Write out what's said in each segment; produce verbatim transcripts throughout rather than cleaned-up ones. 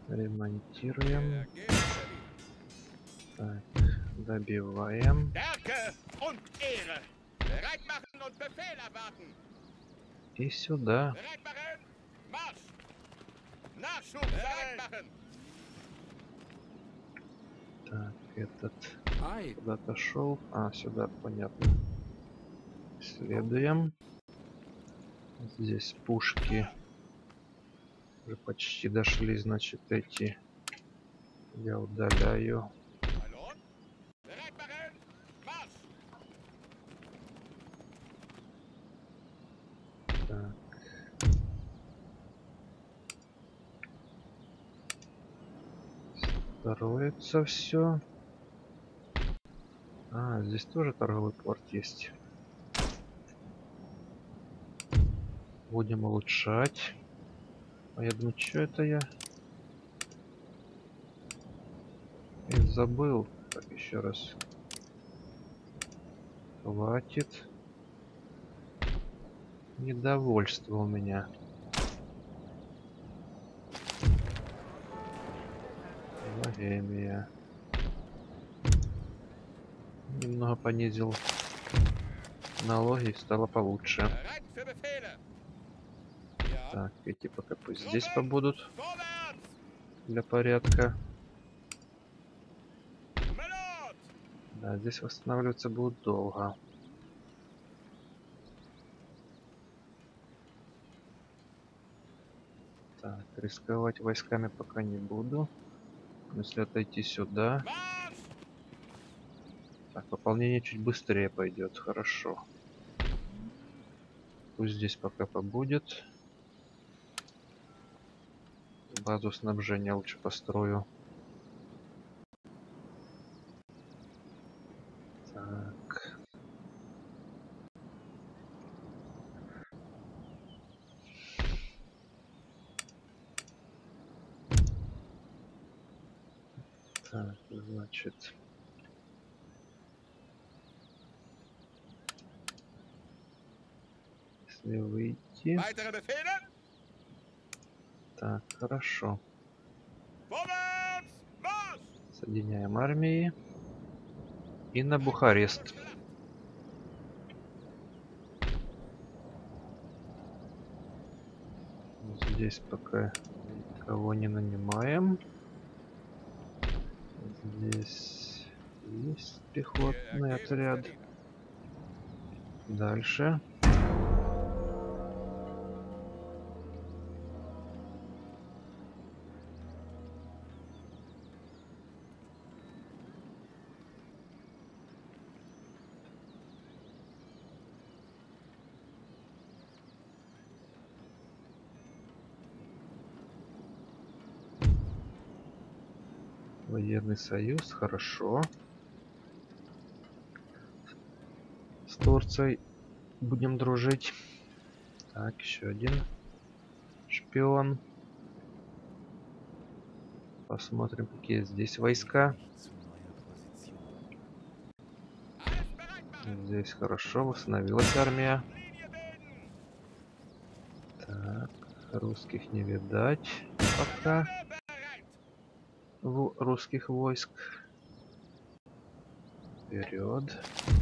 Ремонтируем. Так, добиваем. И сюда. Так, этот куда-то шел. А, сюда, понятно. Следуем. Здесь пушки. Уже почти дошли, значит, эти. Я удаляю. Так. Строится все. А, здесь тоже торговый порт есть. Будем улучшать. А я думаю, что это я? Я забыл. Так, еще раз. Хватит. Недовольство у меня. Богемия. Немного понизил налоги, стало получше. Так, эти пока пусть здесь побудут. Для порядка. Да, здесь восстанавливаться будут долго. Так, рисковать войсками пока не буду. Если отойти сюда. Так, пополнение чуть быстрее пойдет. Хорошо. Пусть здесь пока побудет. Базу снабжения лучше построю. Так. Так, значит. Если выйти. Так, хорошо. Соединяем армии. И на Бухарест. Здесь пока никого не нанимаем. Здесь есть пехотный отряд. Дальше. Военный союз, хорошо. С Турцией будем дружить. Так, еще один шпион. Посмотрим, какие здесь войска. Здесь хорошо, восстановилась армия. Так, русских не видать пока. В русских войск. Вперед.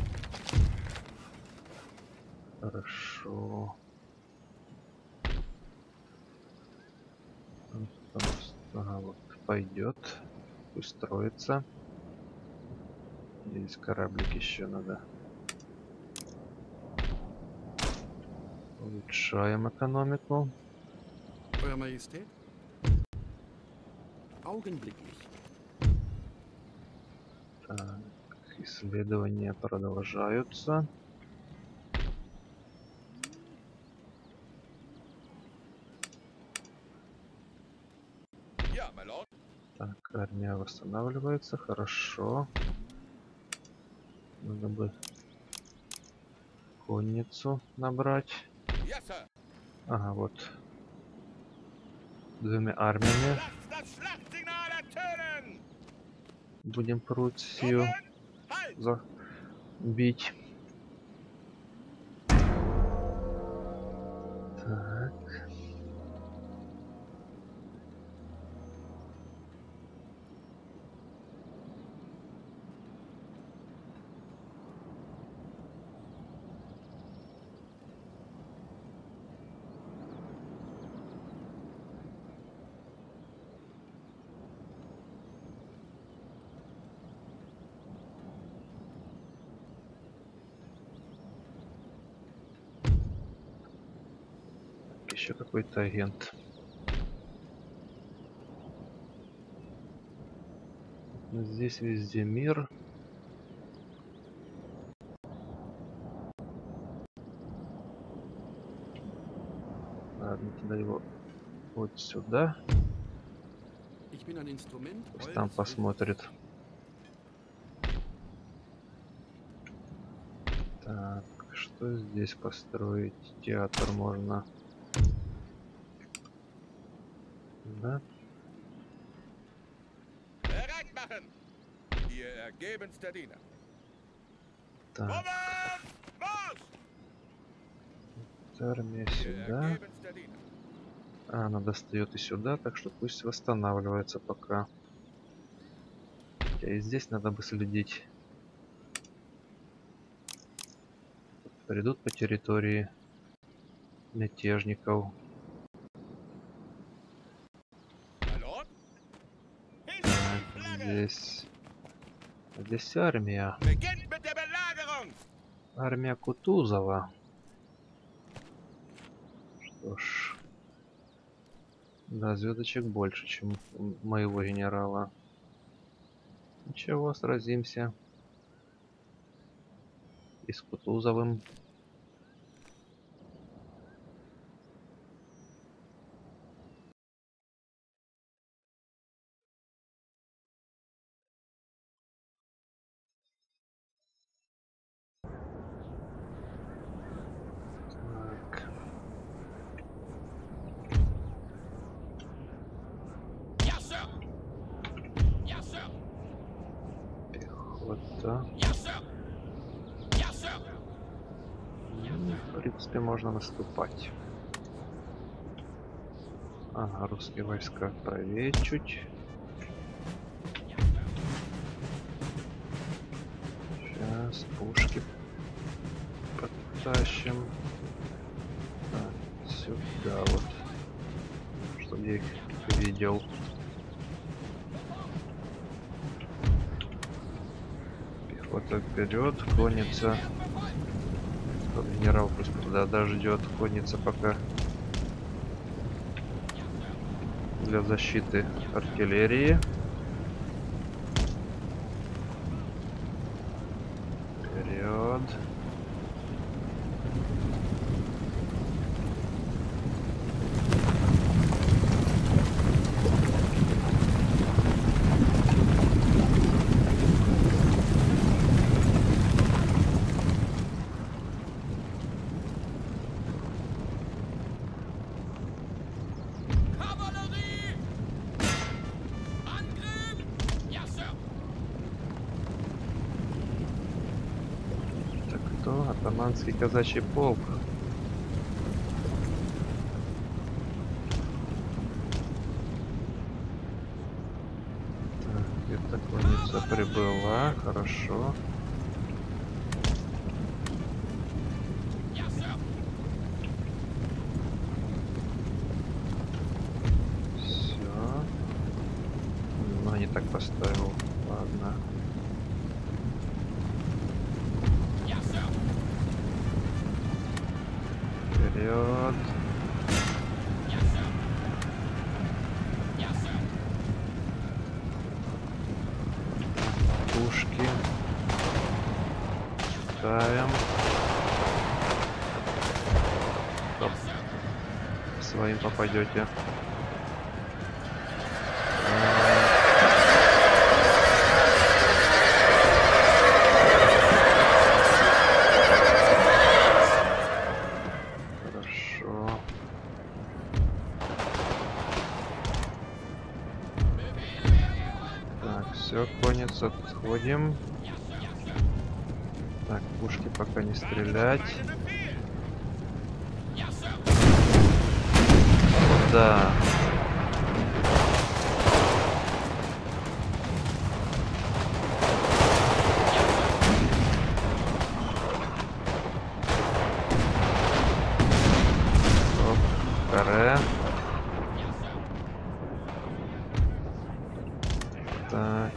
Хорошо. Ага, вот пойдет. Пусть строится. Здесь кораблик еще надо. Улучшаем экономику. Так, исследования продолжаются. Так, армия восстанавливается, хорошо. Надо бы конницу набрать. Ага, вот. Двумя армиями будем Пруссию забить. Так. еще какой-то агент. Здесь везде мир. Ладно, тогда его вот сюда. Пусть там посмотрит. Так, что здесь построить? Театр можно. Да? Так. Армия сюда. А, она достает и сюда, так что пусть восстанавливается пока. Хотя и здесь надо бы следить. Придут по территории мятежников. Так, здесь... Здесь армия. Армия Кутузова. Что ж... Да, звездочек больше, чем у моего генерала. Ничего, сразимся. И с Кутузовым. Так. Пехота. Ну, в принципе, можно наступать. Ага, русские войска правее чуть. Сейчас пушки подтащим. Так, сюда вот. Чтобы я их видел. Пехота вперед, конница. Генерал пусть туда дождет, конница пока для защиты артиллерии. Вперед. Атаманский казачий полк. Так, эта конница прибыла, хорошо. Все. Но не так поставил. Ладно. Вперед. Пушки. Ставим. Стоп. Своим попадете. Отходим. Так, пушки пока не стрелять. Да. Оп, каре. Так.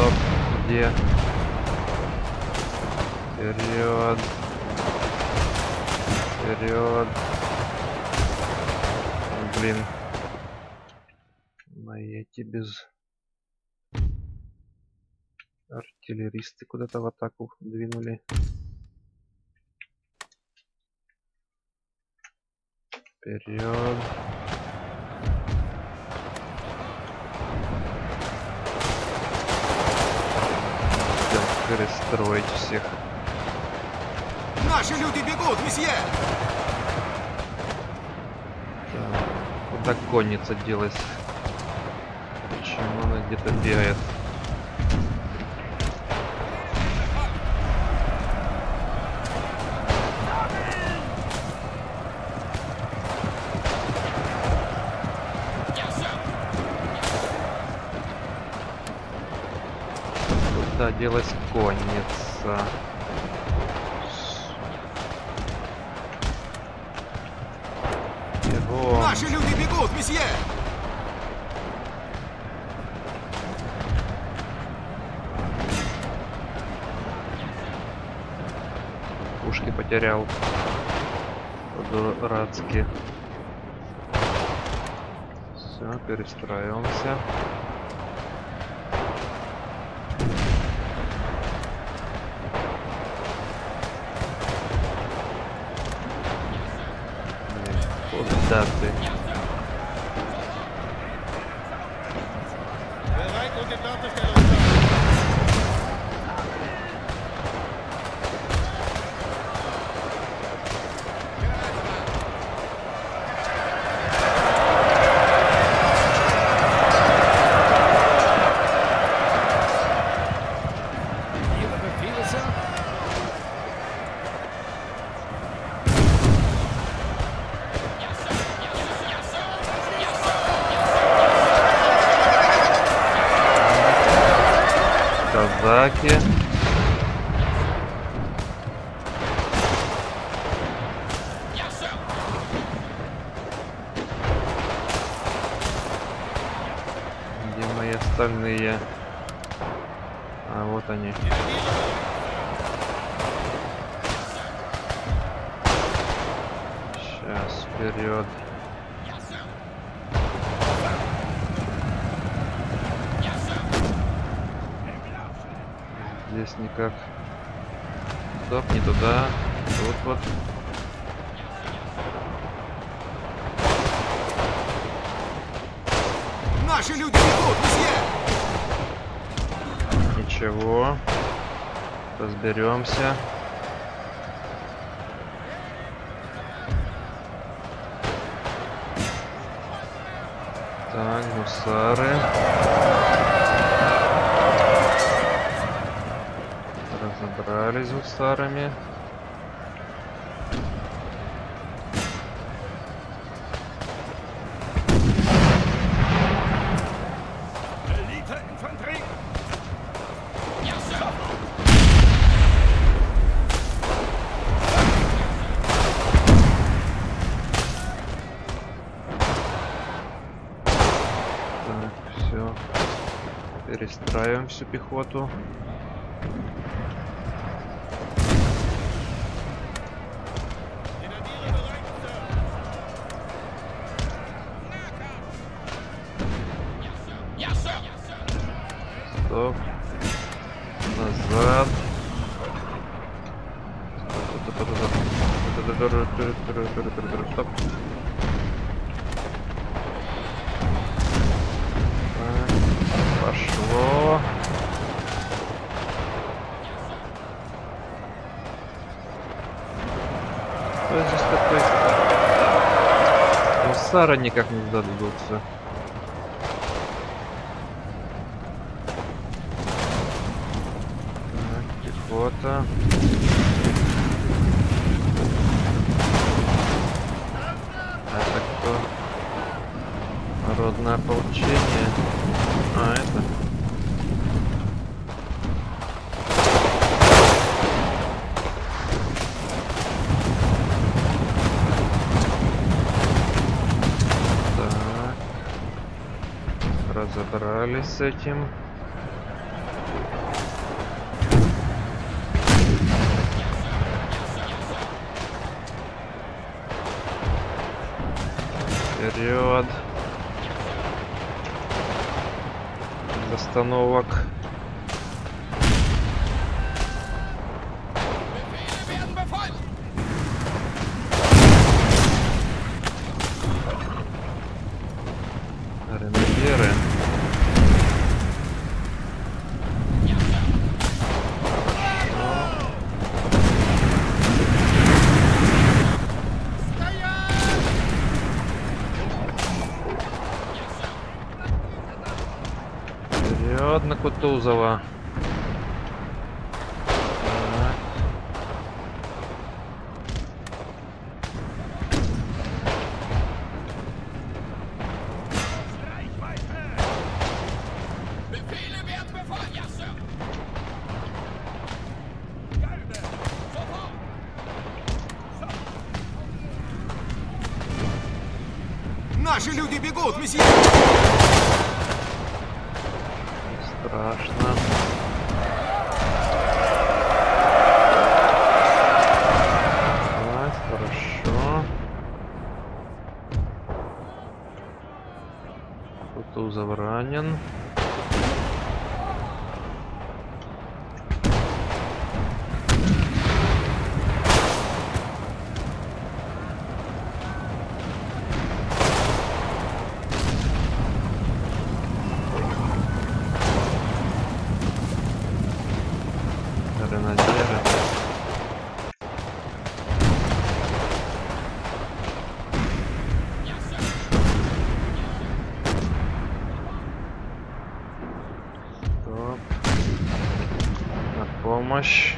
Стоп. Где? Вперед. Вперед. Блин. На эти без... Артиллеристы куда-то в атаку двинули. Вперед. Перестроить всех. Наши люди бегут, месье! Так, куда конница делась? Почему она где-то бегает? Куда делась конница? Его... Наши люди бегут, месье! Пушки потерял. По-дурацки. Все, перестраиваемся. Куда ты? Казаки. Где мои остальные? А вот они. Сейчас вперед. Здесь никак. Стоп, не туда. Тут вот. Наши люди бегут, месье! Ничего. Разберемся. Так, гусары. Разобрались с гусарами. Все. Перестраиваем всю пехоту. Стоп. Назад. Стоп. Пошло. Что здесь такое? Гусары никак не сдадутся. Так, пехота. А это кто? Народное ополчение. А, это. Так. Разобрались с этим. Вперед. Без остановок. Гренадеры. Вперед на Кутузова. Так. Наши люди бегут, месье! Страшно. Так, хорошо. Кутузов ранен. Гренадеры. Стоп. На помощь.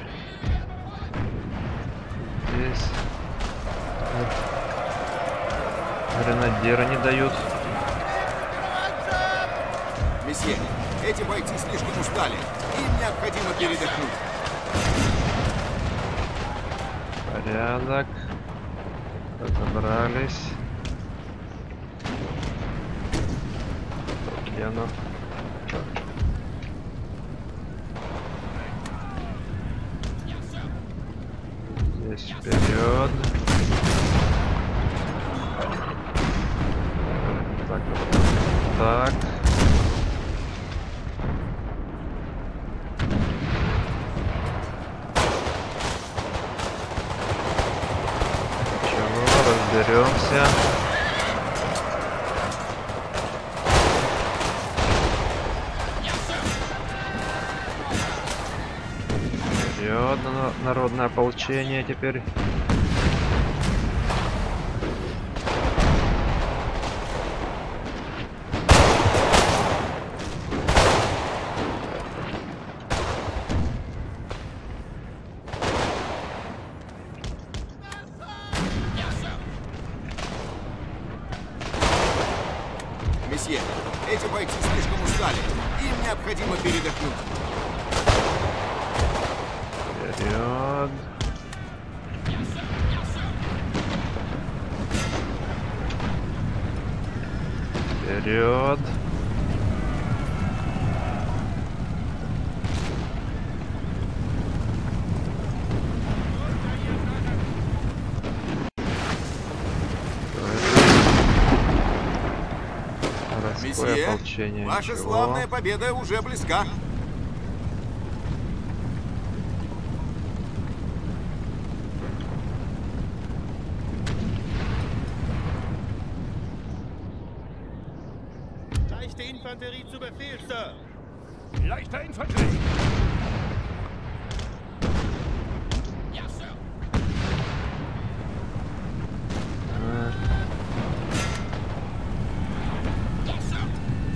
Здесь. Гренадеры не дают. Месье, эти бойцы слишком устали. Им необходимо передохнуть. Порядок. Разобрались. Где оно? Здесь вперед. Так, так. Разберемся. Вперед, народное ополчение теперь. Месье, эти бойцы слишком устали. Им необходимо передохнуть. Вперед. Вперед. Месье, ополчение, ваша ничего. славная победа уже близка. Leichte Infanterie zu Befehl, Sir. Leichter Infanterie. Ja, Sir. Ja, Sir.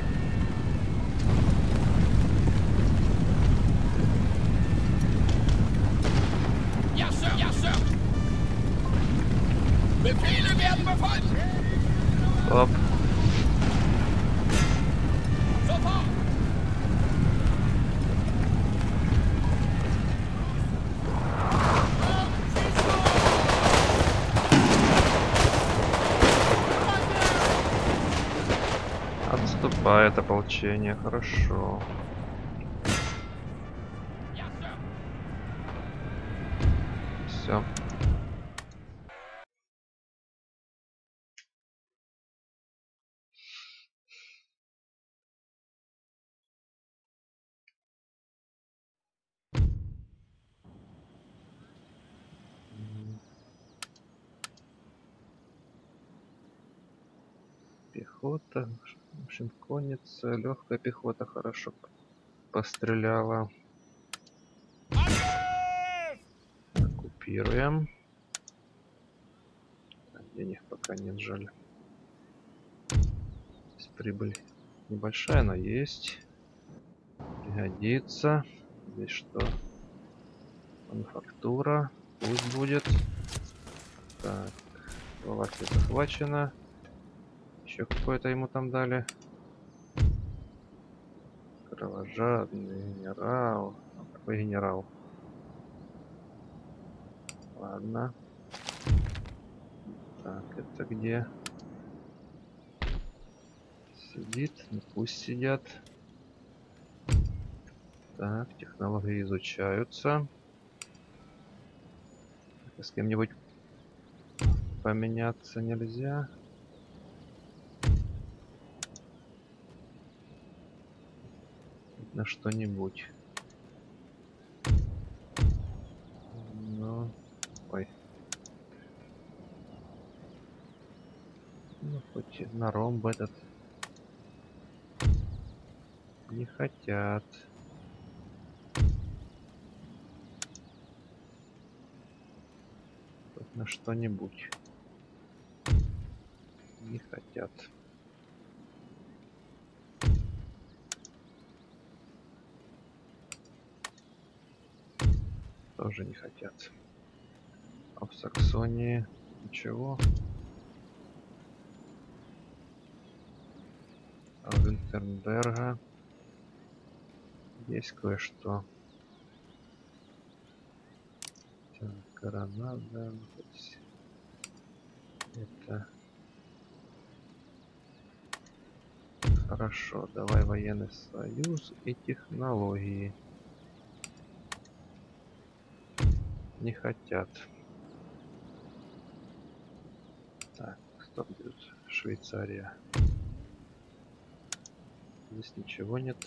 Ja, Sir. Ja, Sir. Befehle werden befolgt. Стоп. Sofort. Отступает ополчение, хорошо. Все. Пехота, в общем, конница, легкая пехота хорошо постреляла. Оккупируем. Денег пока нет, жаль. Здесь прибыль небольшая, но есть. Пригодится. Здесь что? Мануфактура. Пусть будет. Так, Словакия захвачена. Еще какое-то ему там дали. Кровожадный генерал. А какой генерал? Ладно. Так, это где? Сидит? Ну пусть сидят. Так, технологии изучаются. С кем-нибудь поменяться нельзя. На что-нибудь. Ну, ой. Ну, хоть и на ромб этот. Не хотят. Хоть на что-нибудь. Не хотят. Тоже не хотят. А в Саксонии ничего. А в Винтерберга есть кое-что. Так, Гранада. Это хорошо. Давай военный союз и технологии. Не хотят. Так, что будет? Швейцария. Здесь ничего нет.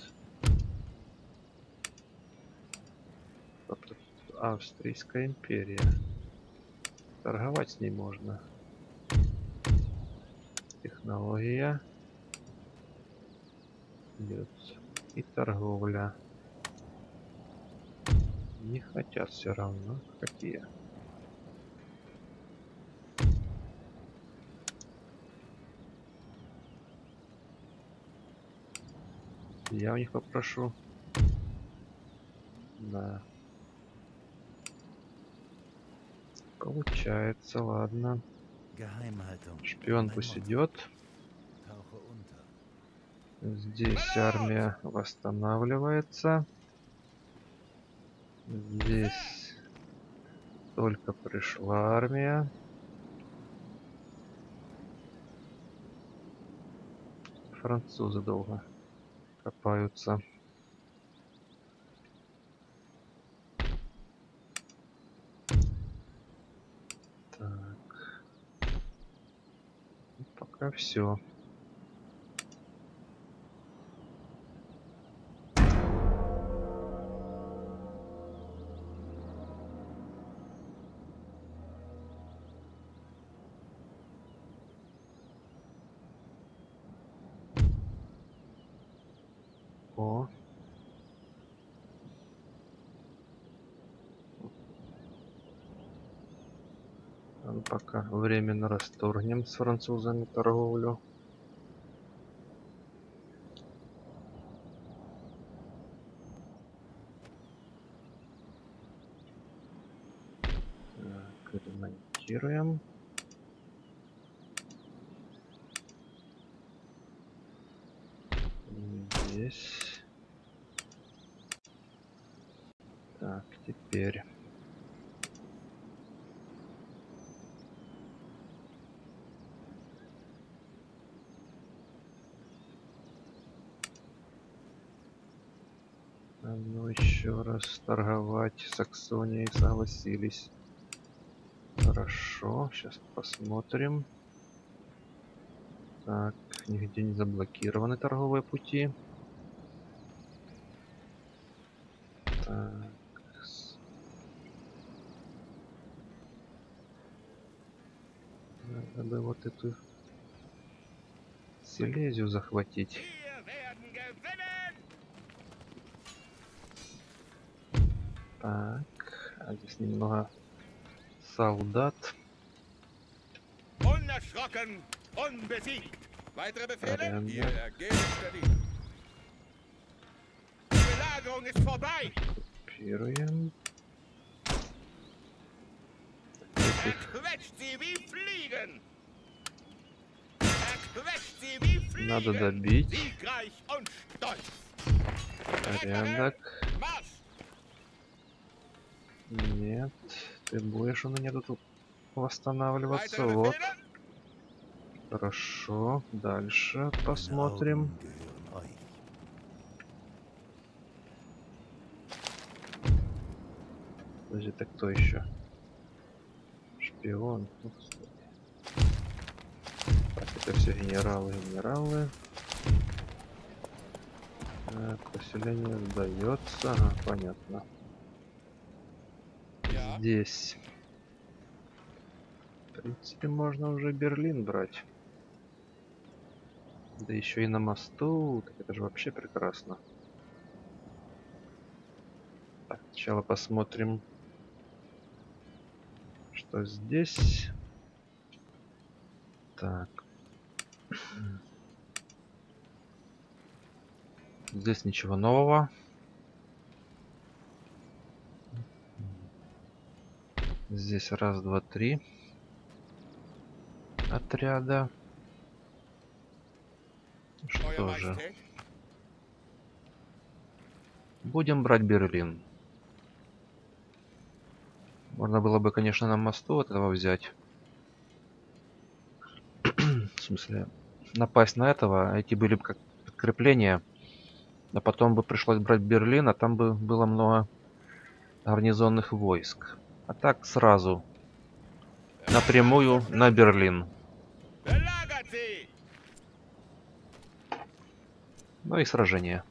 Австрийская империя. Торговать с ней можно. Технология. Идет. И торговля. Не хотят все равно. Какие? Я у них попрошу. Да. Получается, ладно. Шпион пусть идет. Здесь армия восстанавливается. Здесь только пришла армия. Французы долго копаются. Так. Пока все. О. Пока временно расторгнем с французами торговлю. Так, ремонтируем. Здесь. Так, теперь. Ну еще раз торговать с Саксонией согласились. Хорошо, сейчас посмотрим. Так, нигде не заблокированы торговые пути. Так. Надо бы вот эту Силезию захватить. Wir werden gewinnen! Так, а здесь немного солдат. Unerschrocken, unbesiegt. Weitere Befehle? Порядок. Hier ergebenster Diener. Die Belagerung ist vorbei. Копируем. Er quetscht sie wie Fliegen. Er quetscht sie wie Fliegen. Надо добить. Siegreich und stolz. Порядок. Marsch! Нет, ты будешь у меня тут восстанавливаться. Weitere Вот. Befehle? Хорошо. Дальше посмотрим. Подожди, это кто еще? Шпион. Ну, господи. Так, это все генералы, генералы. Так, поселение сдается. Ага, понятно. Ja. Здесь. В принципе, можно уже Берлин брать. Да еще и на мосту. Так это же вообще прекрасно. Так, сначала посмотрим, что здесь. Так. Здесь ничего нового. Здесь раз, два, три отряда. Euer Что же? Majestät? Будем брать Берлин. Можно было бы, конечно, на мосту от этого взять. В смысле, напасть на этого. Эти были бы как подкрепления. А потом бы пришлось брать Берлин, а там бы было много гарнизонных войск. А так сразу. Напрямую на Берлин. Belagert sie! Ну и сражение.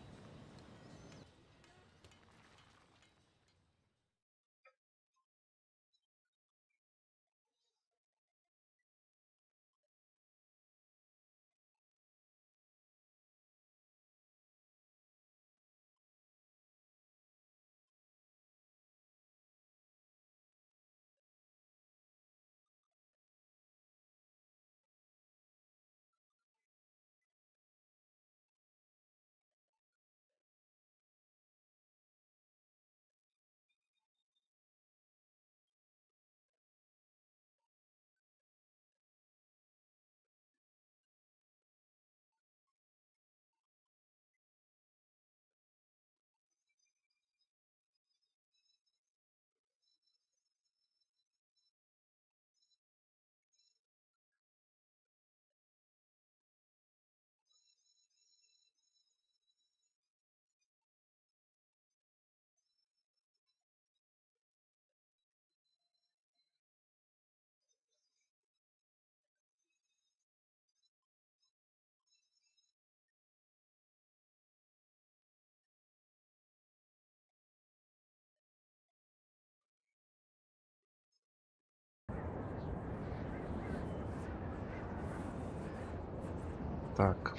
Так.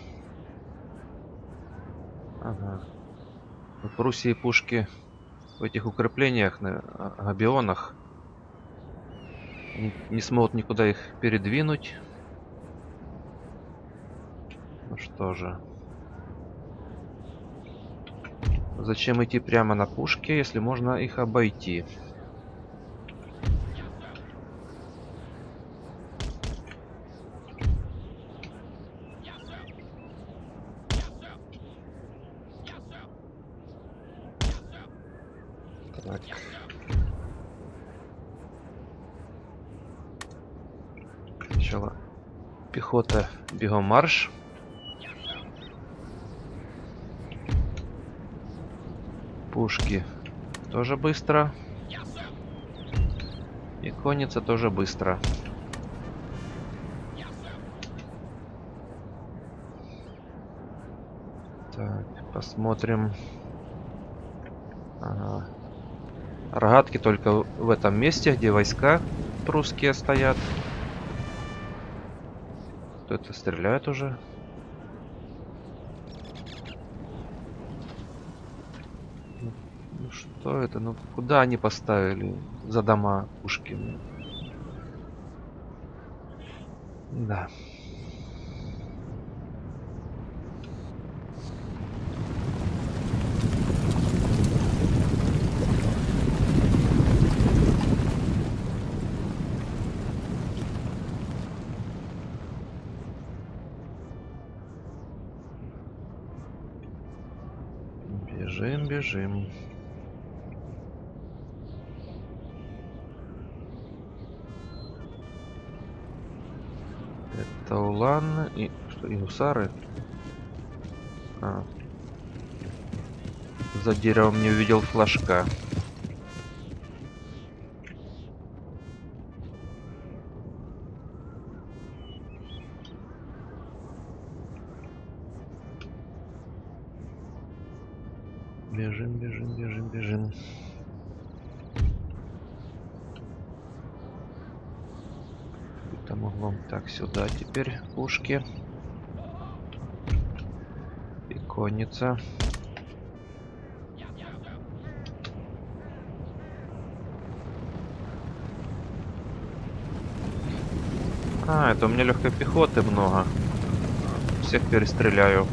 Ага. В Пруссии пушки в этих укреплениях на габионах не, не смогут никуда их передвинуть. Ну что же. Зачем идти прямо на пушки, если можно их обойти? Так. Сначала пехота, бегом марш. Пушки тоже быстро. И конница тоже быстро. Так, посмотрим. Ага. Рогатки только в этом месте, где войска прусские стоят. Кто-то стреляет уже. Ну что это? Ну куда они поставили за дома пушки? Да. Бежим, бежим. Это улан и что, и гусары? А. За деревом не увидел флажка. Бежим, бежим, бежим, бежим. Там углом. Так, сюда теперь пушки. И конница. А, это у меня легкой пехоты много. Всех перестреляю.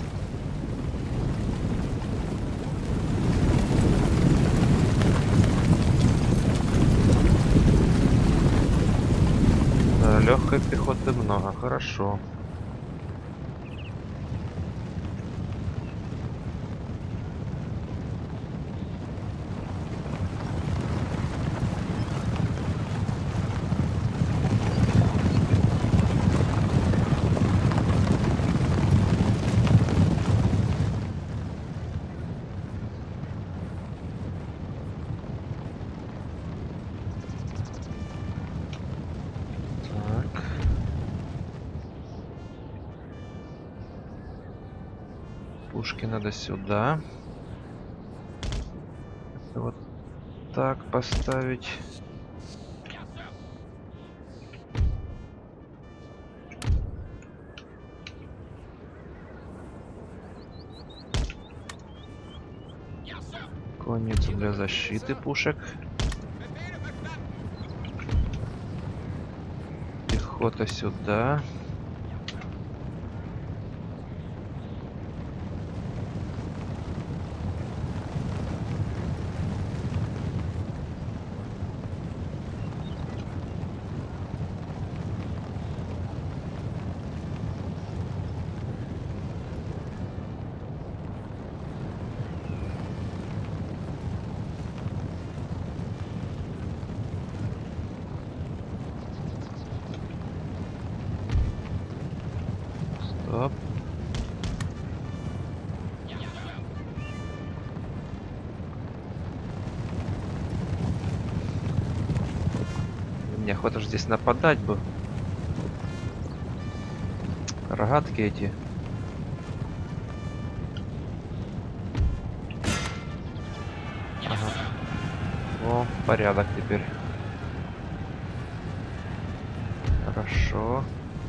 Да, легкой пехоты много, хорошо. Пушки надо сюда. Это вот так поставить. Конницу для защиты пушек. Пехота сюда. Стоп. Мне охота же здесь нападать бы. Рогатки эти. Ага. О, порядок теперь. Хорошо.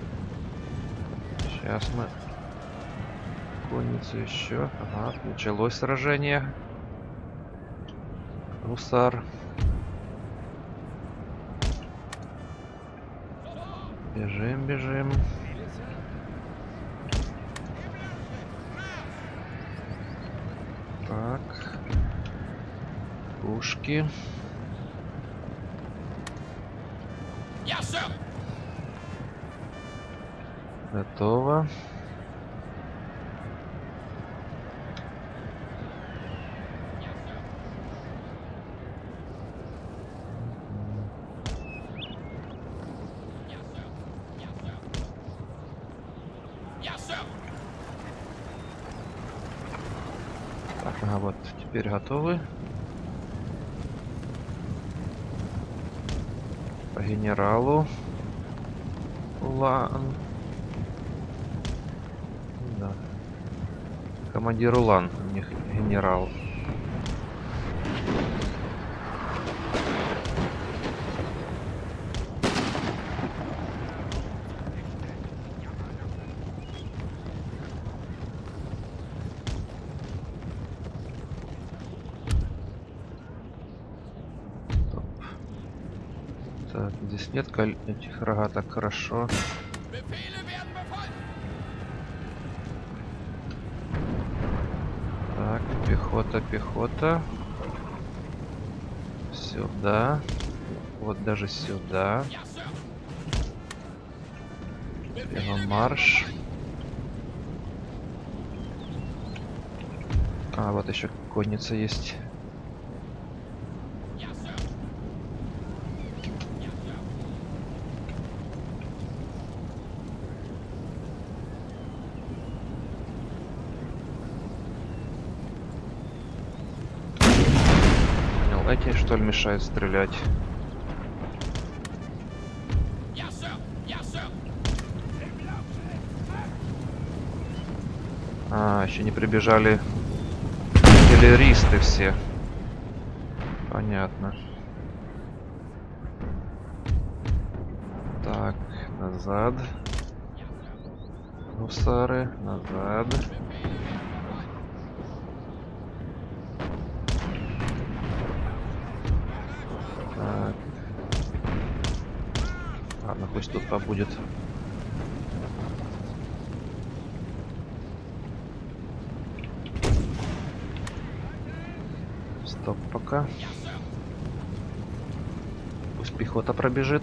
Сейчас мы конницу еще. Ага, началось сражение. Гусар. Бежим, бежим. Так. Пушки. Готово. Так, ага, вот теперь готовы. По генералу. Улан. Да. Командир Улан, у них генерал. Так, здесь нет коль... этих рогаток, хорошо. Befehle werden befolgt. Так, пехота, пехота. Сюда. Вот даже сюда. Ja, Sir. Его марш. А, вот еще конница есть. Ja, Sir. Ja, Sir. Понял, эти что ли мешают стрелять? Ja, Sir. Ja, Sir. А, еще не прибежали артиллеристы все. Понятно. Так, назад. Гусары, назад. Так. Ладно, пусть тут побудет. Стоп пока. Пусть пехота пробежит.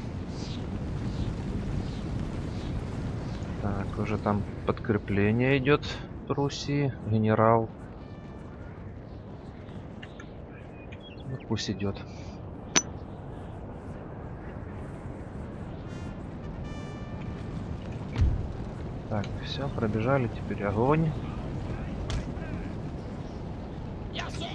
Так, уже там подкрепление идет Пруссии. Генерал. Ну, пусть идет. Так, все, пробежали. Теперь огонь. Ja, Sir.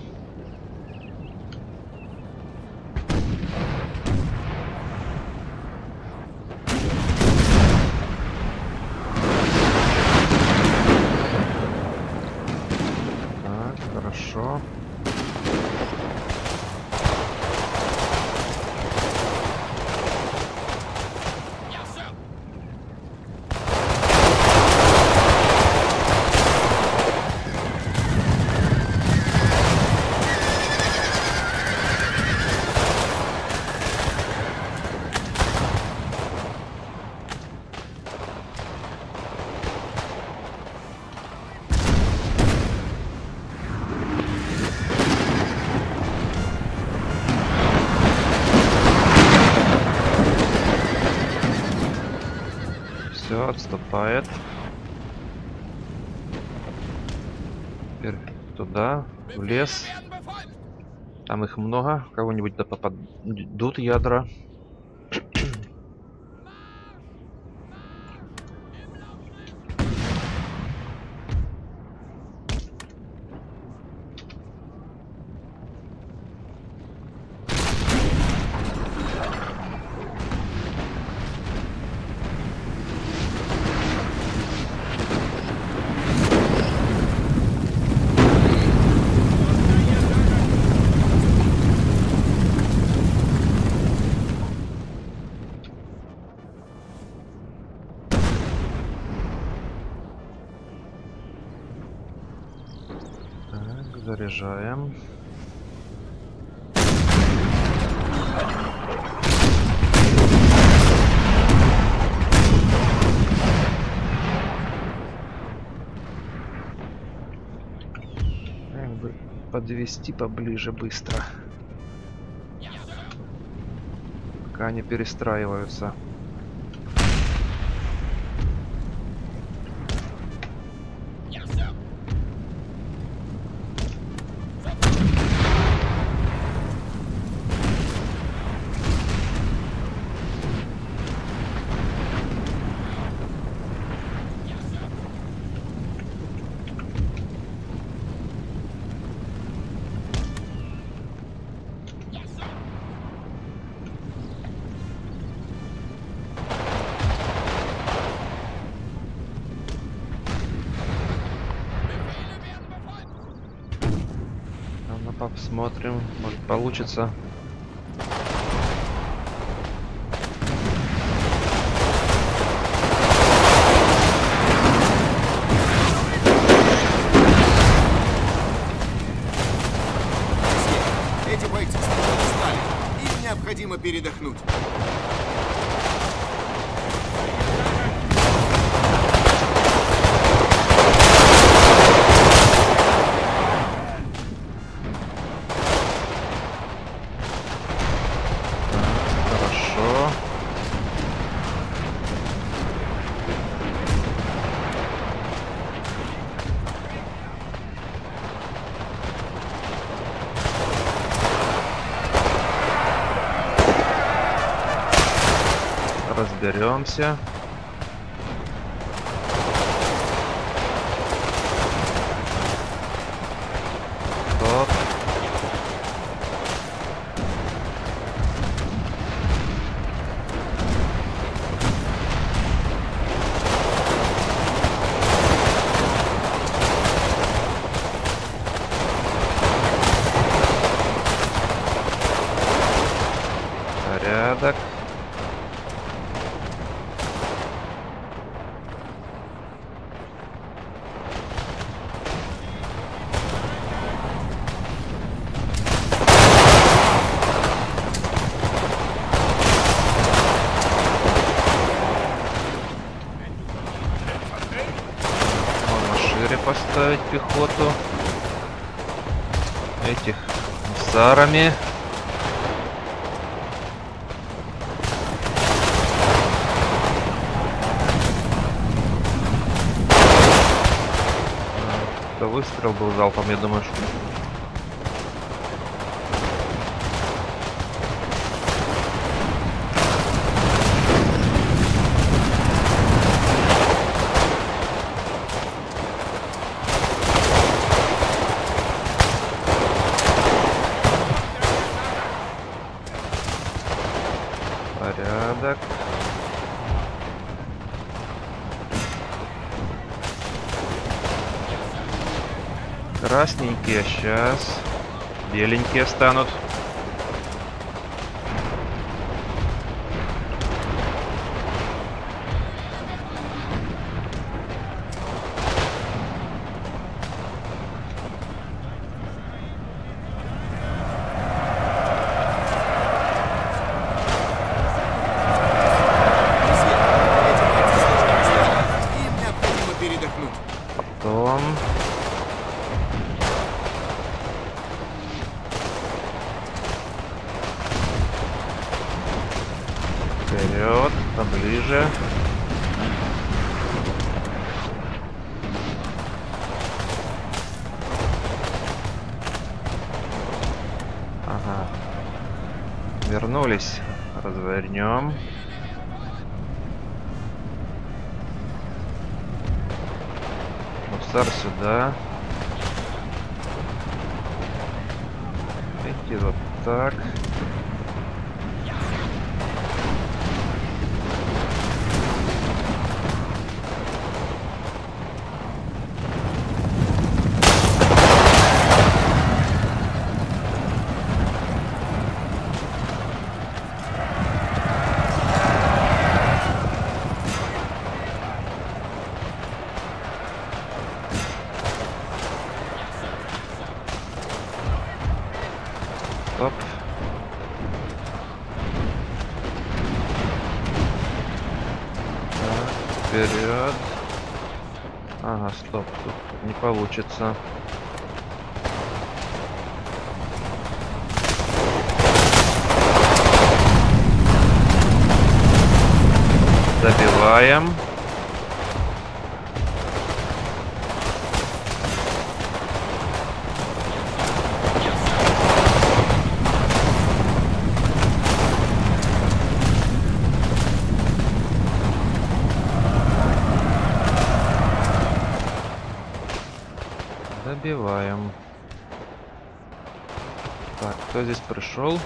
Так, хорошо. Ja, Sir. Все, отступает. Теперь туда, в лес. Befehle werden befolgt. Там их много. Кого-нибудь да попадут ядра. Так, заряжаем. Как бы подвести поближе быстро. Ja, Sir. Пока они перестраиваются. Ja, Sir. Ja, Sir. Ja, Sir. Посмотрим, может получится. Эти бойцы слишком устали. Им необходимо передохнуть. Хорошо. Разберемся. Стоп. Порядок. Можно шире поставить пехоту. Этих гусарами. Это выстрел был залпом, я думаю, что... Порядок. Красненькие сейчас. Беленькие станут. Месье, эти бойцы слишком устали. Им необходимо передохнуть. Потом... Вперед, поближе. Ага. Вернулись. Развернем. Гусар сюда. Идти вот так. Стоп. Так, вперед. Ага, стоп, тут не получится. Добиваем. Добиваем. Так, кто здесь пришел?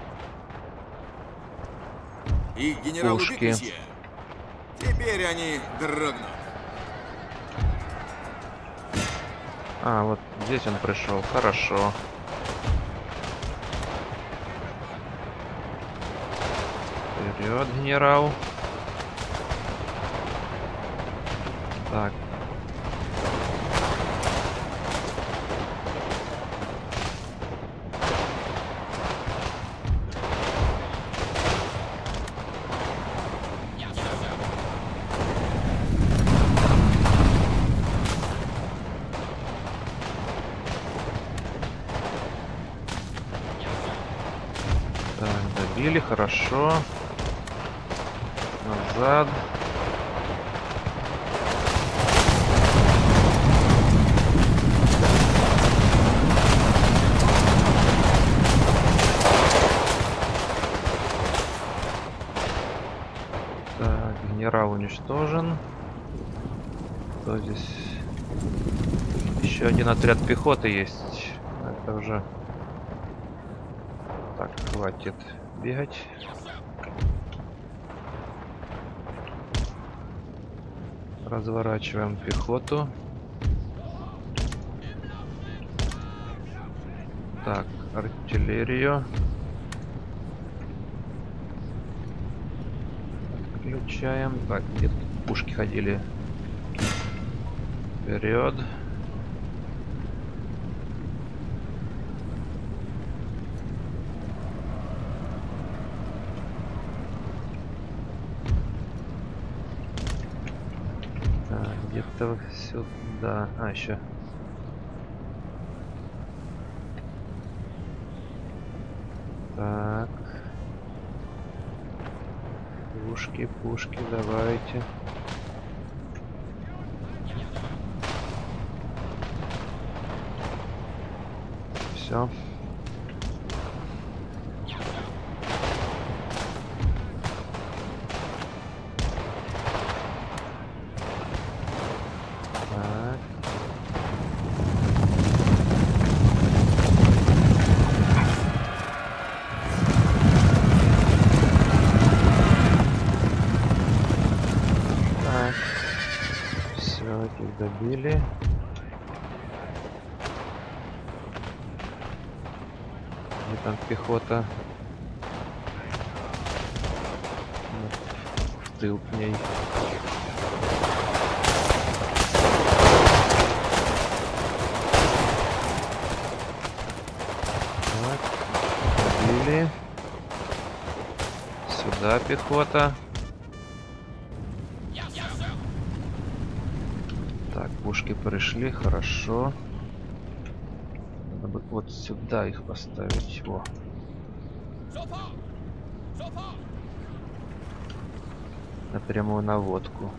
Их генерал убит, Пушки. месье. Теперь они дрогнут. А, вот здесь он пришел. Хорошо. Вперед, генерал. Так. Так, добили, хорошо. Назад. Так, генерал уничтожен. Кто здесь? Еще один отряд пехоты есть. Это уже... Так, хватит бегать. Разворачиваем пехоту. Так, артиллерию. Отключаем. Так, где тут пушки ходили? Вперед. Где-то сюда. А, еще. Так. Пушки, пушки, давайте. Все. Добили. Где там пехота? В тыл к ней. Так, добили. Сюда пехота. Так, пушки пришли, хорошо. Надо бы вот сюда их поставить. Во. На прямую наводку.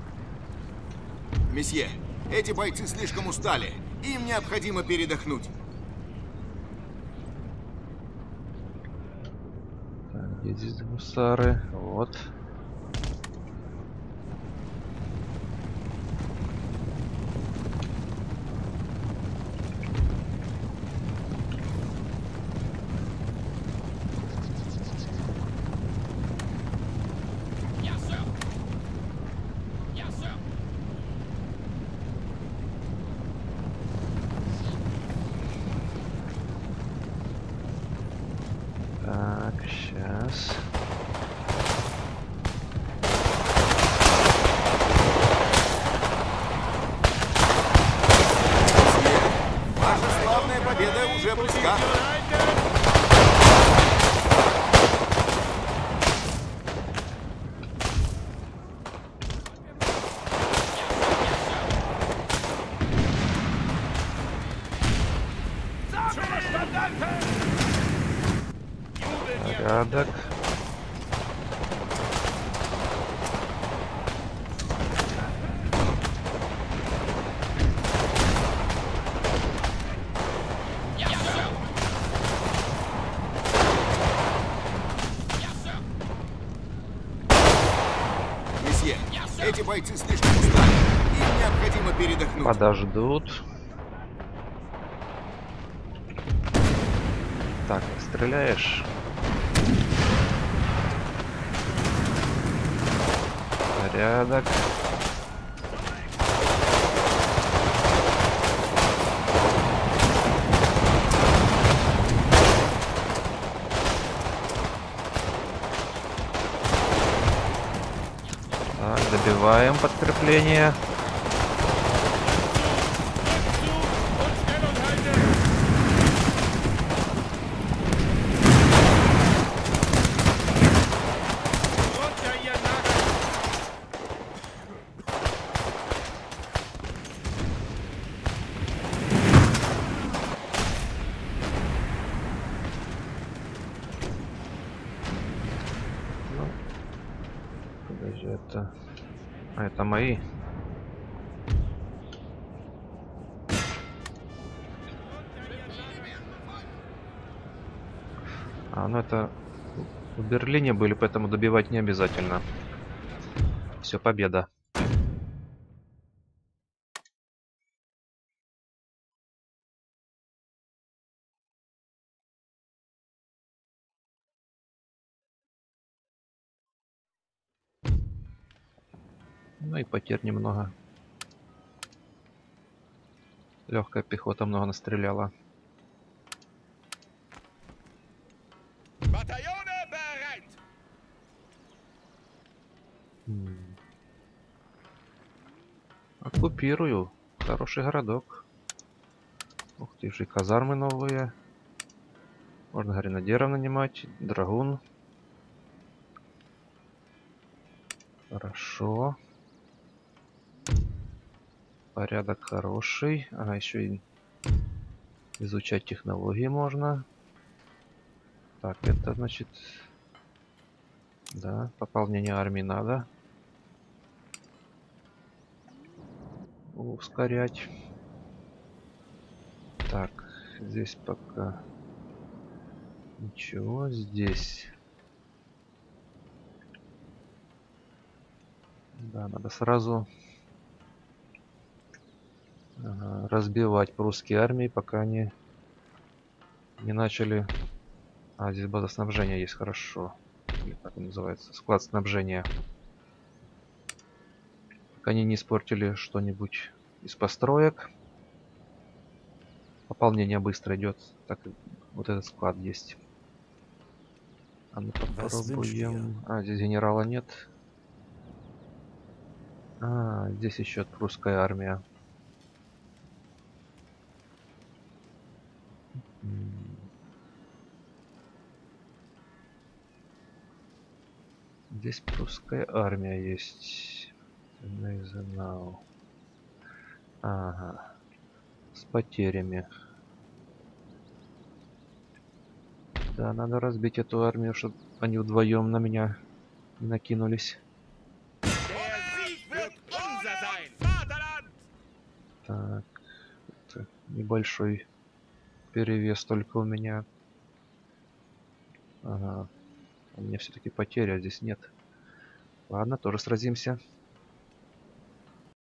Месье, эти бойцы слишком устали. Им необходимо передохнуть. Так, где здесь гусары? Вот. Так, сейчас. Ваша славная победа уже близка. Порядок. Месье, эти бойцы слишком устали. Им необходимо передохнуть. Подождут. Так, стреляешь? Порядок. добиваем подкрепление. Und Stellung halten! Runter, ihr Nagel! Ну, подожди, это... А, это мои. А, ну это в Берлине были, поэтому добивать не обязательно. Все, победа. Ну и потерь немного. Легкая пехота много настреляла. Bataillone bereit! М. Оккупирую. Хороший городок. Ух ты, же и казармы новые. Можно гренадеров нанимать. Драгун. Хорошо. Порядок хороший. Ага, еще и изучать технологии можно. Так, это значит... Да, пополнение армии надо. Ускорять. Так, здесь пока... Ничего, здесь... Да, надо сразу ага, разбивать прусские армии, пока они не начали... А, здесь база снабжения есть, хорошо. Или как он называется? Склад снабжения. Пока они не испортили что-нибудь из построек. Пополнение быстро идет. Так, вот этот склад есть. А ну попробуем... А, здесь генерала нет. А, здесь еще прусская армия. М. Здесь прусская армия есть. Нейзенау. Ага. С потерями. Да, надо разбить эту армию, чтобы они вдвоем на меня не накинулись. Der Sieg wird unser sein! Vaterland! Так. Это небольшой перевес только у меня. Ага. У меня все-таки потеря, а здесь нет. Ладно, тоже сразимся.